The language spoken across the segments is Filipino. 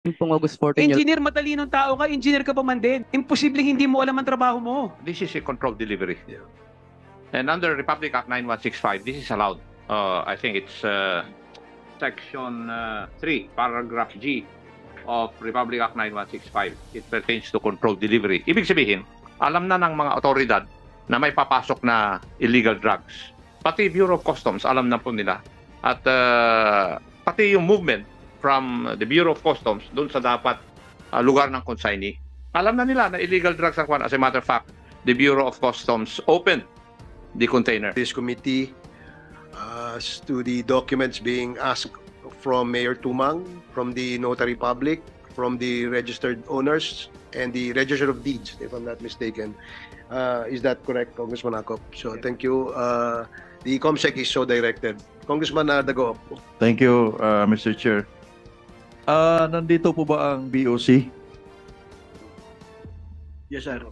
pong August 14 year. Engineer, matalinong tao ka, engineer ka pa man din. Imposibleng hindi mo alam ang trabaho mo. This is a controlled delivery. And under Republic Act 9165, this is allowed. I think it's Section 3, Paragraph G of Republic Act 9165. It pertains to controlled delivery. Ibig sabihin, alam na ng mga otoridad na may papasok na illegal drugs. Pati Bureau of Customs, alam na po nila. At pati yung movement from the Bureau of Customs doon sa dapat lugar ng consignee. Alam na nila na illegal drugs ang kwan. As a matter of fact, the Bureau of Customs opened the container. This committee as to the documents being asked from Mayor Tumang, from the Notary Public, from the registered owners, and the Register of Deeds, if I'm not mistaken. Is that correct, Congressman Acop? So thank you. The COMSEC is so directed. Congressman Dago. Thank you, Mr. Chair. Nandito po ba ang BOC? Yes, sir.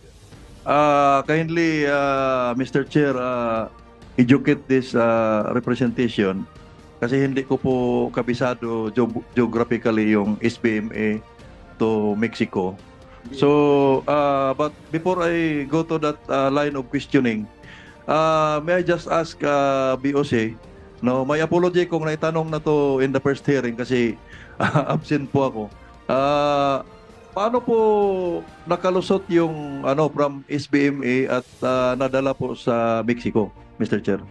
Kindly, Mr. Chair, educate this representation kasi hindi ko po kabisado geographically yung SBMA to Mexico. So, but before I go to that line of questioning, may I just ask BOC, no, may apology kung naitanong na to in the first hearing kasi absent po ako. Paano po nakalusot yung from SBMA at nadala po sa Mexico, Mr. Chair?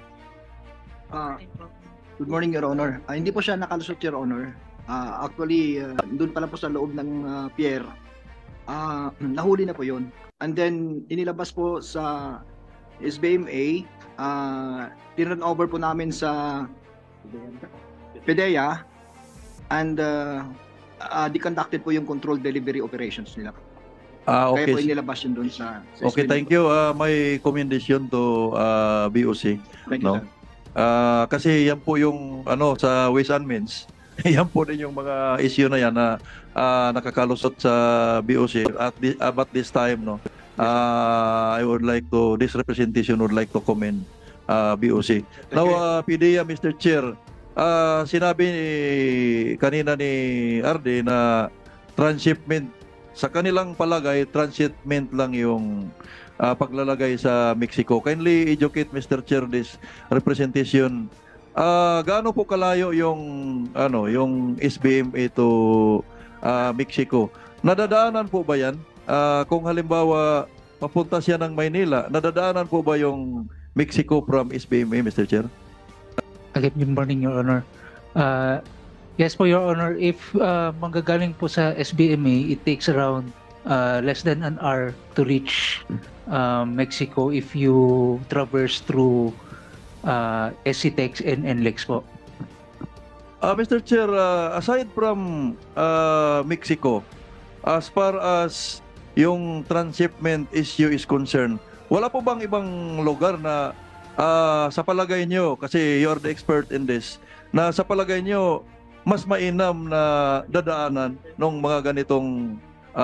Good morning, Your Honor. Hindi po siya nakalusot, Your Honor. Actually, doon pala po sa loob ng pier. Nahuli na po yun. And then, inilabas po sa SBMA. Tinurn over po namin sa PDEA. And di conducted po yung controlled delivery operations nila. Okay. Kaya po inilabas yun doon sa Okay, SBMA. thank you. My commendation to BOC. Thank you, No? sir. Kasi yan po yung sa Ways and Means. Yan po din yung mga issue na yan na nakakalusot sa BOC at this time, no. I would like to, this representation would like to commend BOC. Now, PDEA, Mr. Chair, sinabi kanina ni Arde na transshipment, sa kanilang palagay, transshipment lang yung paglalagay sa Mexico. Kindly educate, Mr. Chair, this representation. Gaano po kalayo yung yung SBMA to Mexico? Nadadaanan po ba yan? Kung halimbawa papunta siya ng Maynila, nadadaanan po ba yung Mexico from SBMA, Mr. Chair? Again, good morning, Your Honor. Yes po, Your Honor. If manggagaling po sa SBMA, it takes around less than an hour to reach Mexico if you traverse through SCTEX and NLEX po. Mr. Chair, aside from Mexico, as far as yung transshipment issue is concerned, wala po bang ibang lugar na sa palagay nyo, kasi you're the expert in this, na sa palagay nyo, mas mainam na dadaanan ng mga ganitong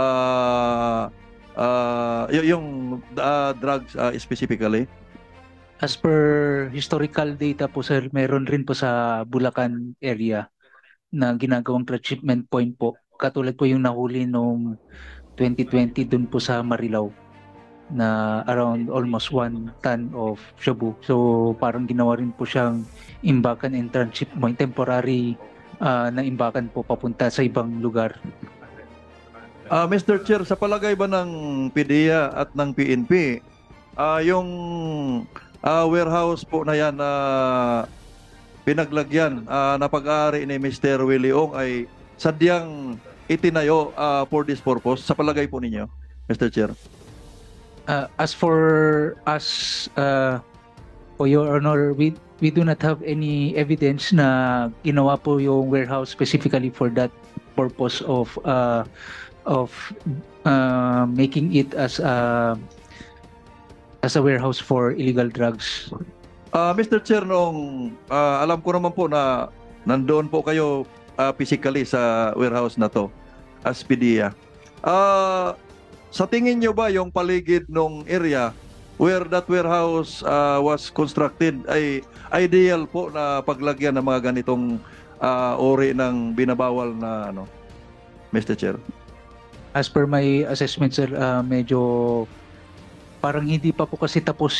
yung drugs specifically? As per historical data po, sir, meron rin po sa Bulacan area na ginagawang transshipment point po. Katulad po yung nahuli noong 2020 dun po sa Marilao na around almost 1 ton of shabu. So parang ginawa rin po siyang imbakan and tranship point, temporary na imbakan po papunta sa ibang lugar. Mr. Chair, sa palagay ba ng PDEA at ng PNP, yung warehouse po na yan na pinaglagyan na pag-aari ni Mr. Willie Ong ay sadyang itinayo for this purpose, sa palagay po ninyo, Mr. Chair? As for us, for Your Honor, we do not have any evidence na ginawa po yung warehouse specifically for that purpose of making it as a warehouse for illegal drugs. Mr. Chair, alam ko naman po na nandoon po kayo physically sa warehouse na to as PDEA. Sa tingin nyo ba yung paligid ng area where that warehouse was constructed ay ideal po na paglagyan ng mga ganitong uri ng binabawal na Mr. Chair. As per my assessment, sir, medyo parang hindi pa po kasi tapos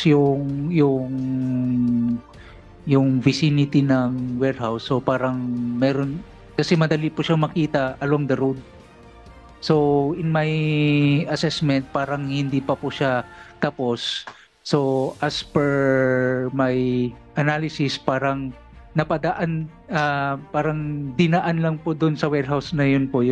yung vicinity ng warehouse. So parang meron, kasi madali po siyang makita along the road. So in my assessment, parang hindi pa po siya tapos. So as per my analysis, parang napadaan, parang dinaan lang po doon sa warehouse na yun po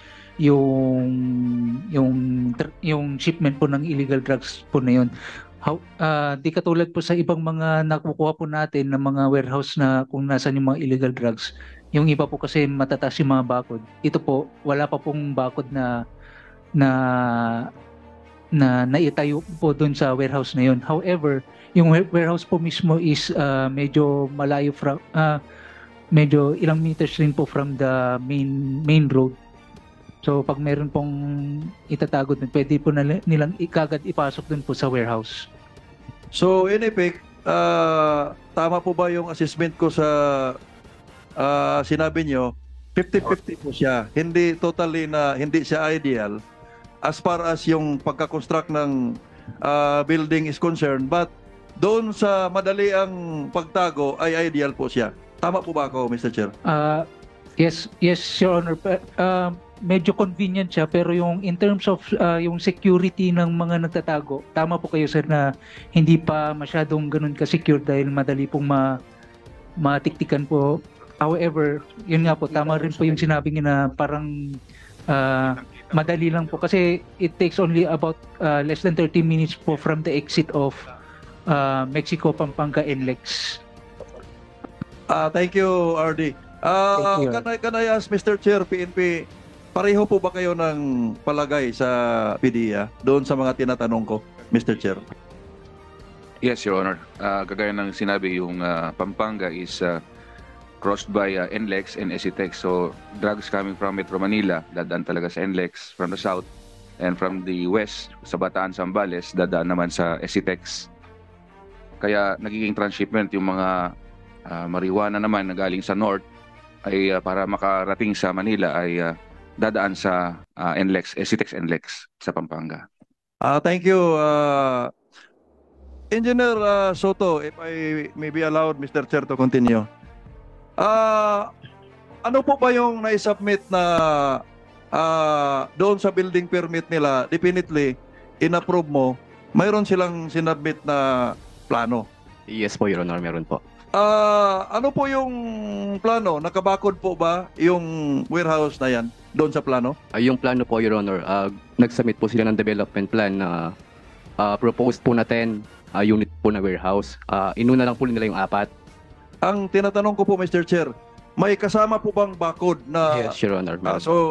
yung shipment po ng illegal drugs po na yun. Di katulad po sa ibang mga nakukuha po natin ng mga warehouse na kung nasan yung mga illegal drugs, yung iba po kasi matataas yung mga bakod. Ito po, wala pa pong bakod na naitayo po doon sa warehouse na yun. However, yung warehouse po mismo is medyo malayo from medyo ilang meters rin po from the main road. So pag meron pong itatago dun, pwede po nilang ikagad ipasok dun po sa warehouse. So in effect, tama po ba yung assessment ko sa sinabi nyo? 50-50 po siya. Hindi totally na hindi siya ideal as far as yung pagka-construct ng building is concerned, but doon sa madali ang pagtago ay ideal po siya. Tama po ba ako, Mr. Chair? Yes, Your Honor. Medyo convenient siya, pero yung in terms of yung security ng mga nagtatago, tama po kayo, sir, na hindi pa masyadong ganun ka-secure dahil madali pong matiktikan po. However, yun nga po, tama rin po yung sinabi niyo na parang madali lang po kasi it takes only about less than 30 minutes po from the exit of Mexico, Pampanga, NLEX. Thank you, RD. Thank you. Can I ask, Mr. Chair, PNP, pareho po ba kayo ng palagay sa PDEA doon sa mga tinatanong ko, Mr. Chair? Yes, Your Honor. Kagaya ng sinabi, yung Pampanga is crossed by NLEX and SCTEX. So, drugs coming from Metro Manila, dadaan talaga sa NLEX from the south. And from the west, sa Bataan, Zambales, dadaan naman sa SCTEX. Kaya nagiging transshipment yung mga marijuana naman na galing sa north ay para makarating sa Manila ay dadaan sa NLEX, SCTEX NLEX sa Pampanga. Thank you, Engineer Soto, if I may be allowed, Mr. Chair, to continue. Ano po ba yung na-submit na doon sa building permit nila? Definitely, in-approve mo, mayroon silang sinubmit na plano. Yes po, Your Honor, meron po. Ano po yung plano? Nakabakod po ba yung warehouse na yan doon sa plano? Yung plano po, Your Honor, nag-submit po sila ng development plan na proposed po na 10 unit po na warehouse. Inuna lang po nila yung 4. Ang tinatanong ko po, Mr. Chair, may kasama po bang bakod na... Yes, Your Honor.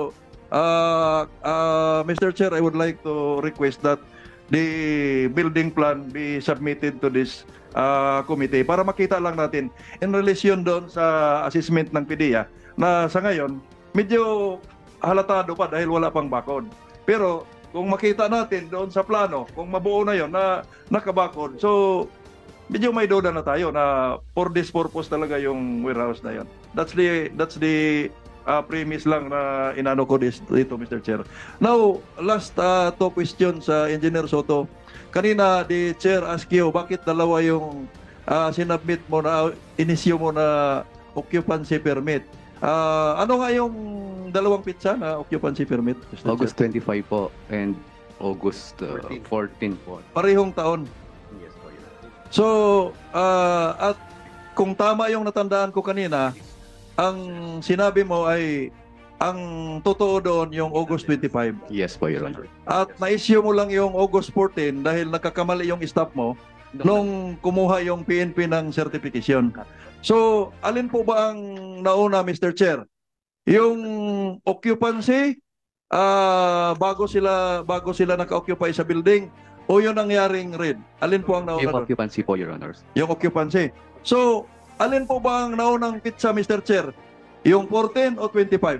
Mr. Chair, I would like to request that the building plan be submitted to this committee para makita lang natin in relation doon sa assessment ng PDEA na sa ngayon medyo halatado pa dahil wala pang bakod. Pero kung makita natin doon sa plano, kung mabuo na yon na nakabakod, so medyo may duda na tayo na for this purpose talaga yung warehouse na yon. That's the premise lang na inano ko dito, Mr. Chair. Now, last two questions, Engineer Soto. Kanina, the Chair asked you, bakit dalawa yung sinubmit mo na, inisyo mo na occupancy permit? Ano nga yung dalawang pitsa na occupancy permit, Mr. August Chair? 25 po and August 14 po. Parehong taon. Yes po, Your Honor. So, at kung tama yung natandaan ko kanina, ang sinabi mo ay ang totoo doon yung August 25. Yes po, Your Honor. At na-issue mo lang yung August 14 dahil nagkakamali yung staff mo nung kumuha yung PNP ng certification. So, alin po ba ang nauna, Mr. Chair? Yung occupancy bago sila naka-occupy sa building o yung nangyaring raid? Alin po ang nauna Yung doon? occupancy po, Your Honor. Yung occupancy. So, alin po ba ang naunang pizza, Mr. Chair? Yung 14 o 25?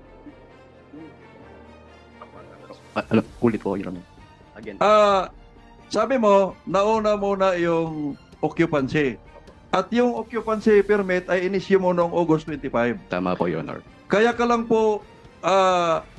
Ulit po, Your Honor. Again. Sabi mo, nauna muna yung occupancy. At yung occupancy permit ay inisyu mo noong August 25. Tama po, Your Honor. Kaya ka lang po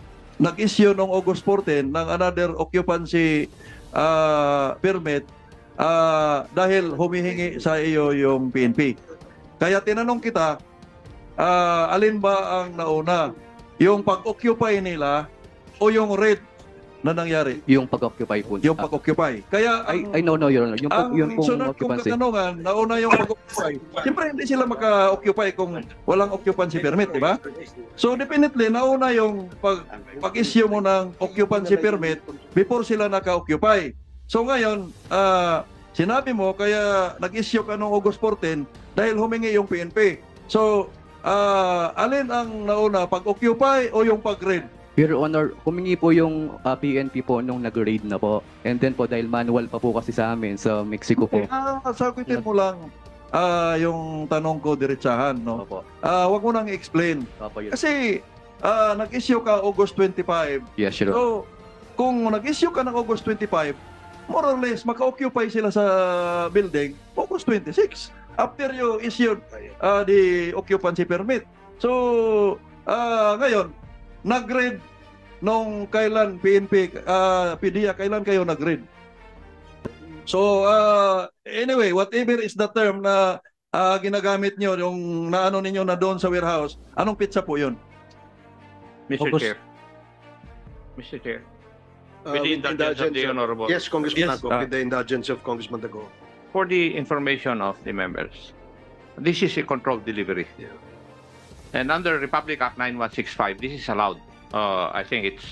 nag-issue noong August 14 ng another occupancy permit dahil humihingi sa iyo yung PNP. Kaya tinanong kita, alin ba ang nauna? Yung pag-occupy nila o yung raid na nangyari? Yung pag-occupy po. Yung pag-occupy. Kaya I know, Your Honor. Yung pong sunod kong occupancy. katanungan, nauna yung pag-occupy. Siyempre, hindi sila maka-occupy kung walang occupancy permit, di ba? So, definitely, nauna yung pag-issue mo ng occupancy permit before sila naka-occupy. So, ngayon, sinabi mo, kaya nag-issue ka noong August 14 dahil humingi yung PNP. So, alin ang nauna, pag-occupy o yung pag-raid? Your Honor, humingi po yung PNP po nung nag-raid na po. And then po, dahil manual pa po kasi sa amin sa Mexico po. Sagutin mo lang yung tanong ko diretsahan, no? Opo. Wag mo nang i-explain. Opo, Your Honor. Kasi nag-issue ka August 25. Yes, Your Honor. So, kung nag-issue ka ng August 25, more or less, maka-occupy sila sa building August 26 after you issued the occupancy permit. So, ngayon, nag-raid nung kailan PNP, PDEA, kailan kayo nag-raid? So, anyway, whatever is the term na ginagamit nyo, yung naano ninyo na doon sa warehouse, anong pizza po yun? Mr. August- Chair. Mr. Chair. With the With indulgence of the Honorable. Yes, Congressman Yes, Dago, with the indulgence of Congressman Dago. For the information of the members, this is a controlled delivery. Yeah. And under Republic Act 9165, this is allowed. I think it's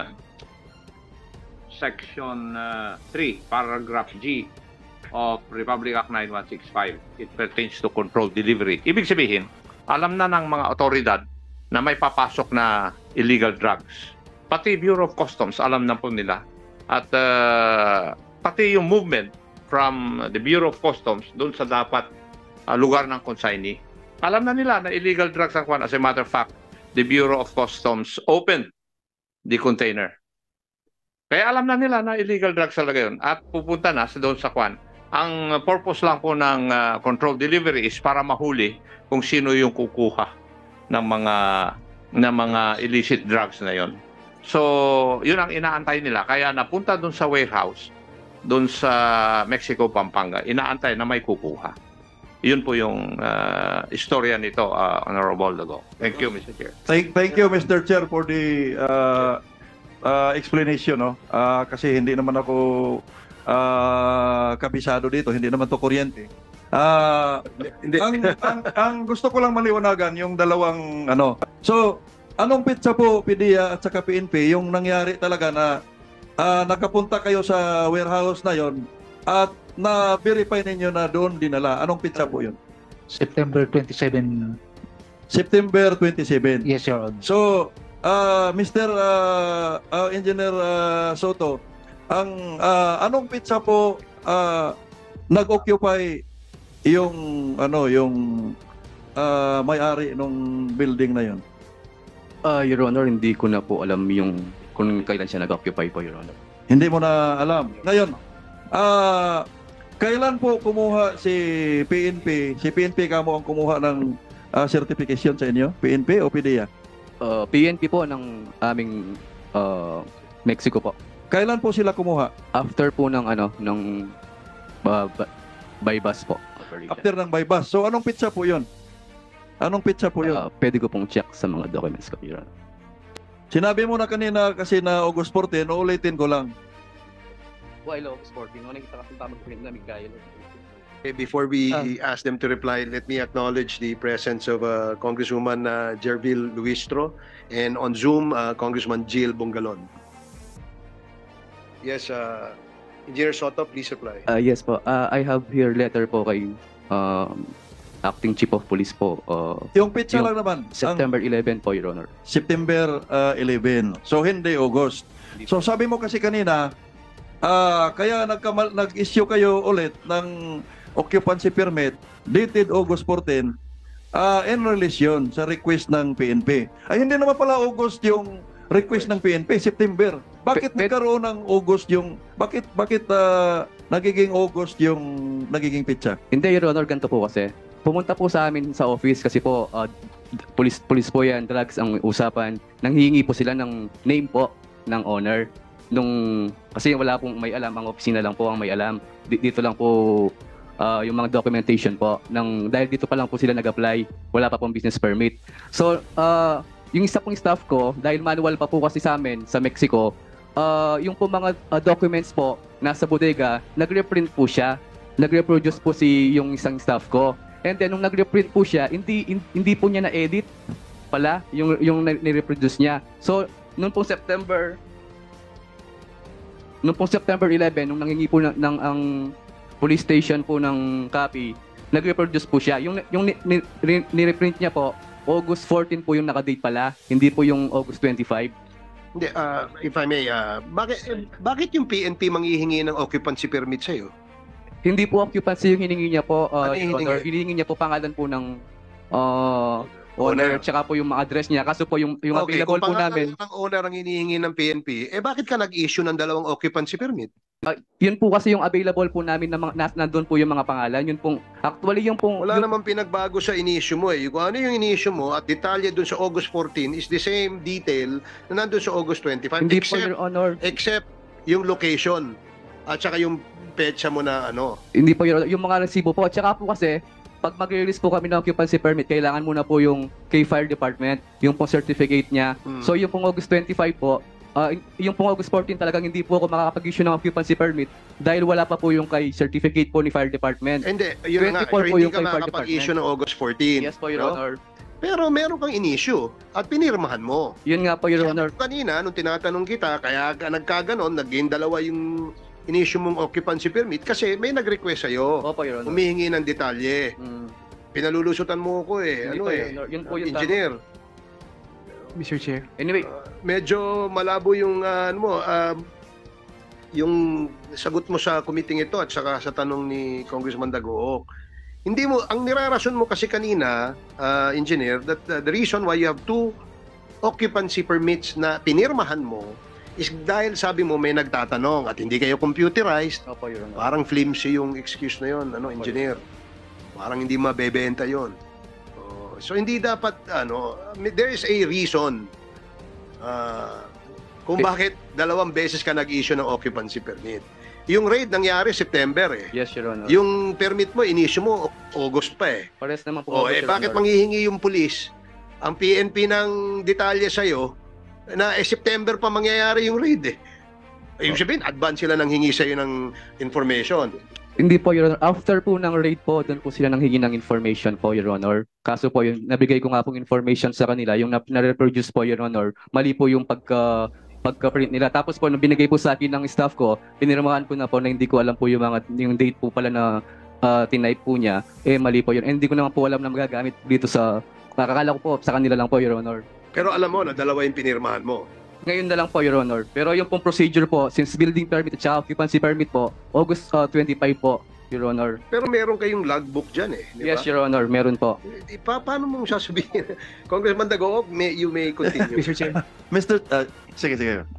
Section 3, Paragraph G of Republic Act 9165. It pertains to controlled delivery. Ibig sabihin, alam na ng mga otoridad na may papasok na illegal drugs. Pati Bureau of Customs, alam na po nila. At pati yung movement from the Bureau of Customs doon sa dapat lugar ng consignee. Alam na nila na illegal drugs ang kwan. As a matter of fact, the Bureau of Customs opened the container. Kaya alam na nila na illegal drugs talaga yun. At pupunta na sa doon sa kwan. Ang purpose lang po ng controlled delivery is para mahuli kung sino yung kukuha ng mga illicit drugs na yon. So, yun ang inaantay nila. Kaya napunta doon sa warehouse, doon sa Mexico, Pampanga, inaantay na may kukuha. Yun po yung istorya nito, Honorable Dago. Thank you, Mr. Chair. Thank you, Mr. Chair, for the explanation, no? Kasi hindi naman ako kabisado dito, hindi naman to kuryente. Hindi. Ang gusto ko lang maliwanagan yung dalawang ano. So, anong pizza po PDEA at saka PNP yung nangyari talaga na nakapunta kayo sa warehouse na yon at na-verify ninyo na doon dinala. Anong pizza po yun? September 27. September 27. Yes, Your Honor. So, Mr. Engineer Soto, ang anong pizza po nag-occupy yung may-ari nung building na yun? Your Honor, hindi ko na po alam yung kung kailan siya nag-occupy po, Your Honor. Hindi mo na alam. Ngayon, kailan po kumuha si PNP? Si PNP kamo ang kumuha ng certification sa inyo? PNP o PDEA? PNP po ng aming Mexico po. Kailan po sila kumuha? After po ng by bus po. After ng bypass. So anong pizza po 'yon? Anong pizza po 'yon? Pwede ko pong check sa mga documents ko, Your Honor. Sinabi mo na kanina kasi na August 14, uulitin ko lang. Hello, Sporting. Nakita kasi tamang print namin kaya. Okay, before we ask them to reply, let me acknowledge the presence of Congresswoman Jervil Luistro and on Zoom, Congressman Jill Bungalon. Yes, Engineer Soto, please reply. Yes po. I have here letter po kay Acting Chief of Police po. Yung pizza Yung lang naman. September 11 po, Your Honor. September 11. So hindi August. So sabi mo kasi kanina, kaya nag-issue kayo ulit ng occupancy permit dated August 14 in relation sa request ng PNP. Ay hindi naman pala August yung request ng PNP, September. Bakit nagkaroon ng August yung bakit nagiging August yung nagiging pizza? Hindi, Your Honor, ganito po kasi. Pumunta po sa amin sa office kasi po police po yan, drugs ang usapan. Nanghihingi po sila ng name po ng owner. Kasi wala pong may alam, ang opisina lang po ang may alam. Dito lang po yung mga documentation po. Dahil dito pa lang po sila nag-apply, wala pa pong business permit. So, yung isa pong staff ko, dahil manual pa po kasi sa amin, sa Mexico, yung po mga documents po, nasa bodega, nag-reprint po siya. Nag-reproduce po yung isang staff ko. And then, nung nag-reprint po siya, hindi po niya na-edit pala yung ni-reproduce niya. So, noong pong September 11, nung nangingi po ang police station po ng copy, nag-reproduce po siya. Yung ni-reprint niya po, August 14 po yung nakadate pala, hindi po yung August 25. Hindi, if I may, bakit yung PNP manghihingi ng occupancy permit sa'yo? Hindi po occupancy yung hiningi niya po, Ano yung Your Honor. Hinihingi niya po pangalan po ng owner, tsaka po yung address niya. Kaso po yung Okay, available kung po namin, pangalan ng owner ang hinihingi ng PNP, bakit ka nag-issue ng dalawang occupancy permit? yun po kasi yung available po namin na nandun po yung mga pangalan. Yun pong, actually yung pong... Wala namang pinagbago sa in-issue mo eh. Kung ano yung in-issue mo at detalye dun sa August 14 is the same detail na nandun sa August 25. Hindi po, Your Honor. Except yung location at saka yung petsa mo na ano. Hindi po, Your Honor. Yung mga resibo po. At saka po kasi, pag mag-release po kami ng occupancy permit, kailangan muna po yung kay fire department, yung pong certificate niya. So yung pong August 25 po, yung pong August 14 talagang hindi po ako makakapag-issue ng occupancy permit dahil wala pa po yung kay certificate po ni fire department. Hindi, yun nga, 24 so po hindi yung ka kay fire makakapag-issue ng August 14. Yes po, Your no? Honor. Pero meron kang in-issue at pinirmahan mo. Yun nga po, Your Kaya Honor. kanina, nung tinatanong kita, kaya ka nagkaganon, nag-gain dalawa yung in-issue mong occupancy permit kasi may nag-request sa'yo. Opo, Your Honor. Humihingi ng detalye. Mm. Pinalulusutan mo ko eh. Hindi Ano po, eh? Your Honor. Yun po yung Engineer. Mr. Chair. Anyway, Medyo malabo yung yung sagot mo sa committee ito at saka sa tanong ni Congressman Dagook. Hindi mo, ang nirarason mo kasi kanina, engineer, that the reason why you have two occupancy permits na pinirmahan mo is dahil sabi mo may nagtatanong at hindi kayo computerized. opo, Your Honor. Parang flimsy yung excuse na yon, engineer. Parang hindi mabebenta yon. So hindi dapat there is a reason kung bakit dalawang beses ka nag-issue ng occupancy permit. Yung raid nangyari September eh. Yes, Your Honor. Yung permit mo in-issue mo August pa eh. Pares naman po. August, Your Bakit Honor. manghihingi yung pulis ang PNP ng detalye sa'yo na September pa mangyayari yung raid eh. Ibig sabihin, advance sila nang hingi sa'yo ng information. Hindi po, Your Honor. After po ng raid po, doon po sila nang hingi ng information po, Your Honor. Kaso po, yung nabigay ko nga pong information sa kanila, yung na-reproduce po, Your Honor, mali po yung pagka-print nila. Tapos po, nung binigay po sa akin ng staff ko, pinirmahan ko na po na hindi ko alam po yung date po pala na tinype po niya, mali po yun. And hindi ko naman po alam na magagamit dito nakakala ko po, sa kanila lang po, Your Honor. Pero alam mo na dalawa yung pinirmahan mo. Ngayon na lang po, Your Honor. Pero yung pong procedure po, since building permit at saka occupancy permit po, August 25 po, Your Honor. Pero meron kayong logbook dyan eh. Di ba? Yes, Your Honor. Meron po. Paano mong sasabihin? Congressman Dagook, you may continue. Mr. Chair. Sige.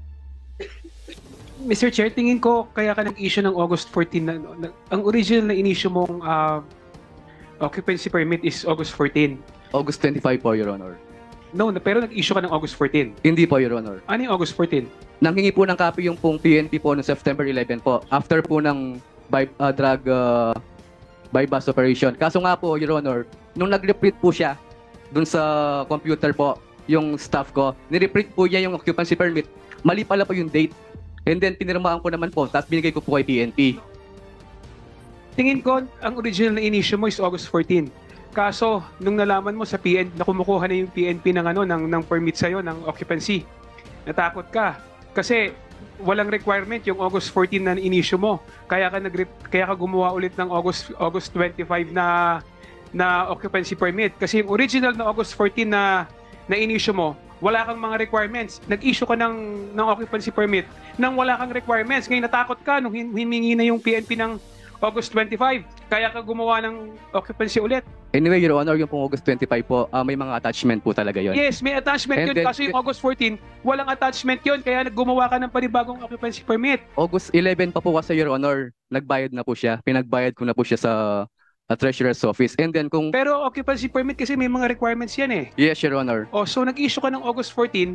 Mr. Chair, tingin ko kaya ka nag-issue ng August 14 ang original na in-issue mong occupancy permit is August 14. August 25 po, Your Honor. No, pero nag-issue ka ng August 14. Hindi po, Your Honor. Ano yung August 14? Nanghingi po ng copy yung pong PNP po noong September 11 po. After po ng drug bypass operation. Kaso nga po, Your Honor, nung nag-reprint po siya dun sa computer po, yung staff ko, ni-reprint po niya yung occupancy permit. Mali pala po yung date. And then, pinirmaan ko naman po, tapos binigay ko po kay PNP. Tingin ko, ang original na in-issue mo is August 14. Kaso, nung nalaman mo sa PNP, na kumukuha na yung PNP ng permit sa'yo, ng occupancy, natakot ka. Kasi, walang requirement yung August 14 na in-issue mo. Kaya ka gumawa ulit ng August 25 na occupancy permit. Kasi yung original na August 14 na in-issue mo, wala kang mga requirements. Nag-issue ka ng occupancy permit nang wala kang requirements. Ngayon natakot ka nung himingi na yung PNP ng August 25. Kaya ka gumawa ng occupancy ulit. Anyway, Your Honor, yung pong August 25 po, may mga attachment po talaga yon. Yes, may attachment And yun. then- Kaso yung August 14, walang attachment yun. Kaya gumawa ka ng panibagong occupancy permit. August 11 pa po kasi, Your Honor, nagbayad na po siya. Pinagbayad ko na po siya sa treasurer's office. And then kung Pero occupancy permit kasi may mga requirements yan eh. yes, Your Honor. Oh, so nag-issue ka ng August 14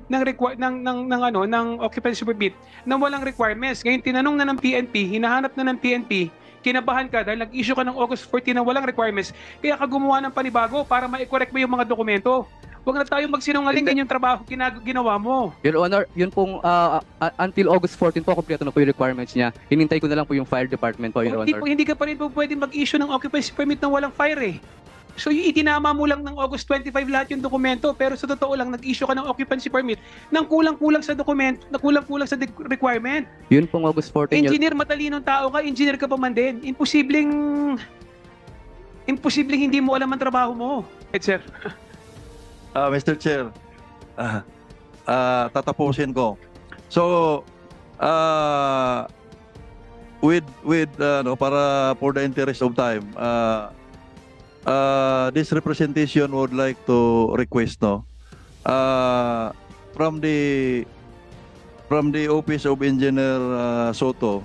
ng occupancy permit na walang requirements. Ngayon tinanong na ng PNP, hinahanap na ng PNP, kinabahan ka dahil nag-issue ka ng August 14 na walang requirements. Kaya ka gumawa ng panibago para ma-correct mo yung mga dokumento. Huwag na tayo magsinungaling, ganyan yung trabaho ginawa mo. Your Honor, yun pong until August 14 po, kompleto na po yung requirements niya. Hinintay ko na lang po yung fire department po, Your Honor. Hindi ka pa rin po pwede mag-issue ng occupancy permit ng walang fire eh. So yung itinama mo lang ng August 25 lahat yung dokumento, pero sa totoo lang nag-issue ka ng occupancy permit nang kulang-kulang sa dokumento, na kulang-kulang sa requirement. Yun pong August 14. Engineer, matalinong tao ka, engineer ka pa man din. Imposibleng hindi mo alam ang trabaho mo. Sir. Mr. Chair, tatapusin ko. So, with para for the interest of time, this representation would like to request from the office of Engineer Soto,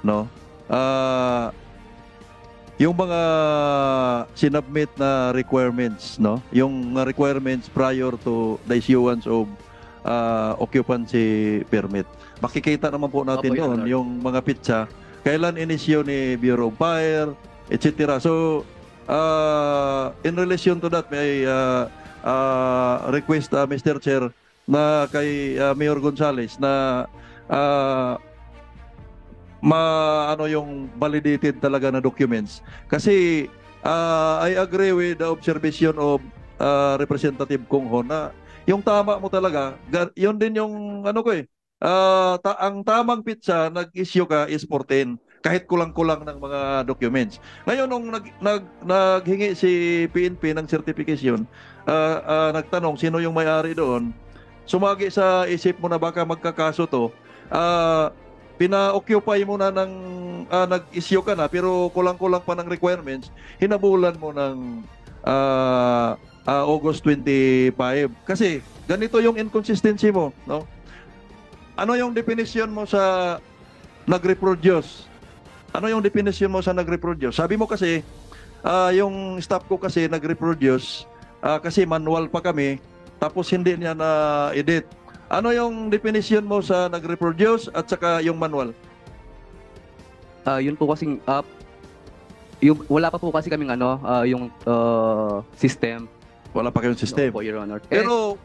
yung mga sinubmit na requirements, yung requirements prior to the issuance of occupancy permit. Makikita naman po natin doon yung mga pitsa, kailan inisyo ni Bureau of Fire, etc. So, in relation to that, may request, Mr. Chair, na kay Mayor Gonzales na yung validated talaga na documents. Kasi I agree with the observation of Representative Kong Ho na yung tama mo talaga, yun din yung ang tamang pitsa nag-issue ka is 14. Kahit kulang-kulang ng mga documents. Ngayon, nung naghingi si PNP ng certification, nagtanong sino yung may-ari doon, sumagi sa isip mo na baka magkakaso to, pina-occupy mo na ng, nag-issue ka na, pero kulang-kulang pa ng requirements, hinabulan mo ng August 25. Kasi ganito yung inconsistency mo. No? Ano yung definition mo sa nag-reproduce? Ano yung definition mo sa nag-reproduce? Sabi mo kasi, yung staff ko kasi nag-reproduce, kasi manual pa kami, tapos hindi niya na-edit. Ano yung definition mo sa nag-reproduce at saka yung manual? Yun po kasing, wala pa po kasi kaming yung system. Wala pa kayong system. No po, Your Honor. Pero,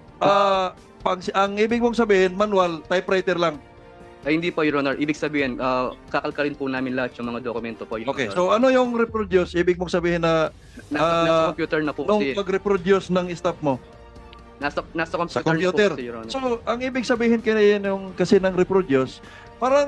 ang ibig mong sabihin, manual, typewriter lang. Hindi po, Your Honor. Ibig sabihin, kakalkalin po namin lahat yung mga dokumento po, Your Okay, Honor. so ano yung reproduce? Ibig mong sabihin na Nasa computer na po nung kasi. pag-reproduce ng staff mo? Nasa Sa computer, computer. na po kasi, Your Honor. So, ang ibig sabihin kasi ng reproduce, parang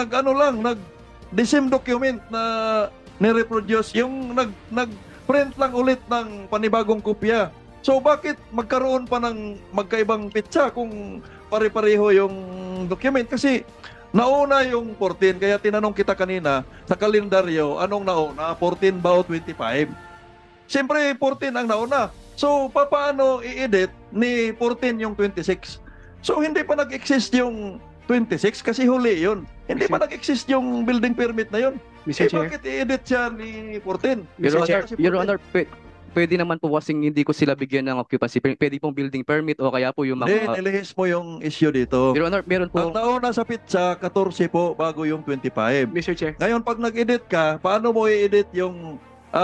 the same document na ni-reproduce, yung nag-print lang ulit ng panibagong kopya. So, bakit magkaroon pa ng magkaibang pitsa kung pare-pareho yung document? Kasi nauna yung 14, kaya tinanong kita kanina sa kalendaryo, anong nauna? 14 ba o 25? Siyempre, 14 ang nauna. So, paano i-edit ni 14 yung 26? So, hindi pa nag-exist yung 26 kasi huli yun. Hindi pa nag-exist yung building permit na yun. Mr. Chair. Bakit i-edit siya ni 14? Your Honor, pwede naman po kasing hindi ko sila bigyan ng occupancy permit. Pwede pong building permit o kaya po yung Hindi, mga... nilihis mo yung issue dito. Your Honor, meron po... Ang nauna sa pitsa, 14 po bago yung 25. Mr. Chair. Ngayon, pag nag-edit ka, paano mo i-edit yung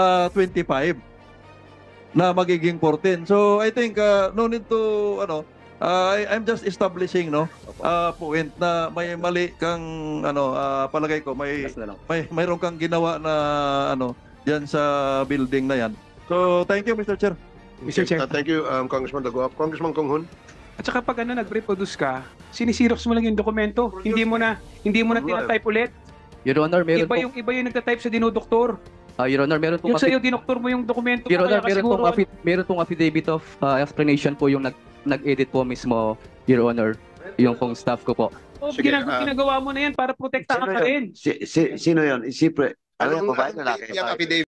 25 na magiging 14? So, I think no need to, I'm just establishing, point na may mali kang, palagay ko, mayroon kang ginawa na, diyan sa building na yan. So, thank you, Mr. Chair. Mr. Chair. Thank you, Congressman Dagoap. Congressman Kong Hun. At saka pag nag-reproduce ka, sinisirox mo lang yung dokumento. Hindi mo na tinatype ulit. Your Honor, meron po... Iba yung nagtatype sa dinodoktor. Your Honor, meron po Yung sa'yo, dinoktor mo yung dokumento. Your Honor, meron pong affidavit of explanation po yung nag-edit po mismo, Your Honor, yung pong staff ko po. Sige, ginagawa mo na yan para protektahan ka rin. Sino yun? Siyempre, Yung affidavit